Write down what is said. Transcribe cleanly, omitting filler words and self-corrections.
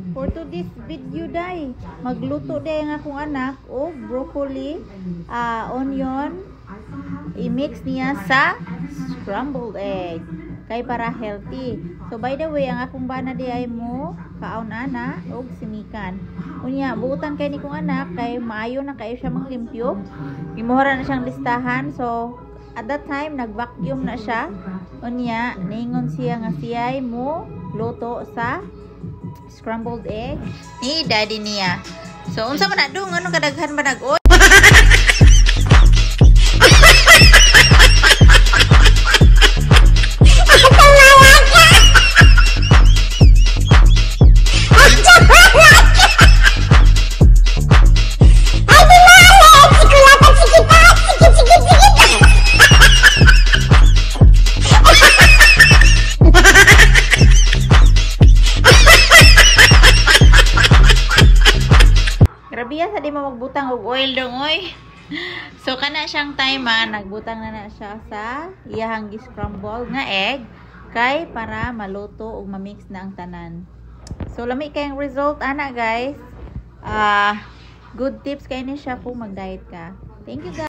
for today's video day. Magluto day ang akong anak og broccoli, onion, i-mix niya sa scrambled egg kay para healthy. So by the way, ang akong bana di ay mo kaon ana og simikan. Unya buutan kay ni kong anak kay maayo na kayo siya manglimpyo. Gimuhara na siyang listahan. So at that time nag-vacuum na siya. Unya ningon siya nga siyay mo luto sa scrambled egg ni daddy niya. So unsa man na dong ano kadaghan ba nag-oy? Grabe sa di mo magbutang og oil dong oy. So kana siyang time nagbutang na siya sa iyahang scramble nga egg kay para maluto ug ma-mix na ang tanan. So lami kay ang result ana guys. Good tips kay ni siya kung mag-diet ka. Thank you guys.